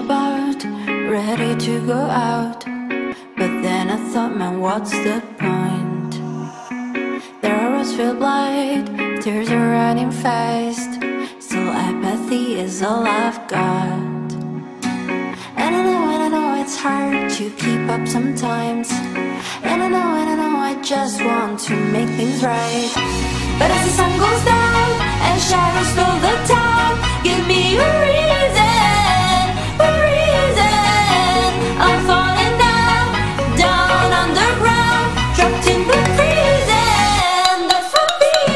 about, ready to go out. But then I thought, man, what's the point? There are roads filled blind, tears are running fast. Still apathy is all I've got. And I know it's hard to keep up sometimes. And I know I just want to make things right. But as the sun goes down and shadows fill the town, give me a reason, a reason. I'm falling down, down underground, trapped in the prison. That's my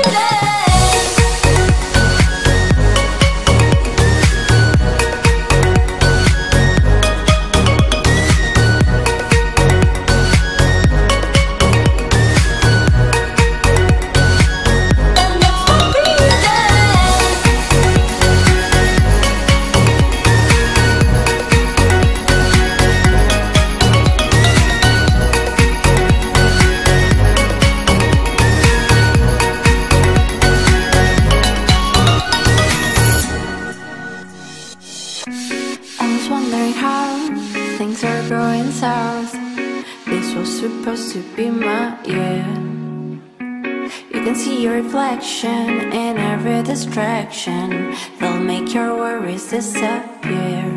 wondering how things are going south. This was supposed to be my year. You can see your reflection in every distraction. They'll make your worries disappear.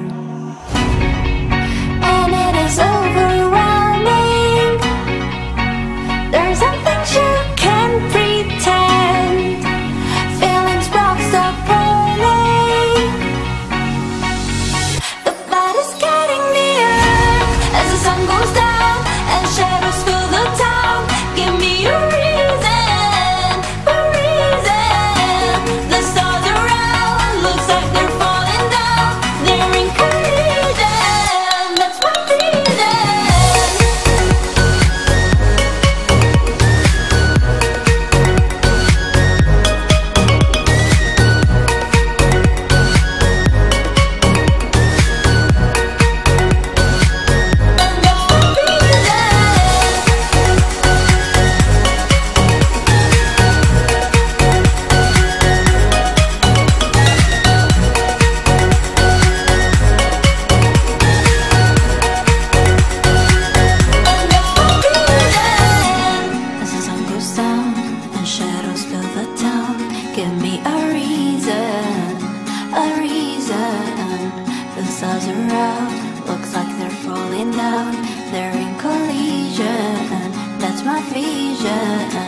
And it is overwhelming. There's some things you can't pretend. Feelings boxed up early. Sun goes down and shadows fill the town. Give me a reason, a reason. The stars around looks like they're falling down. They're in collision. That's my give me a reason, a reason. The stars around looks like they're falling down. They're in collision. That's my vision.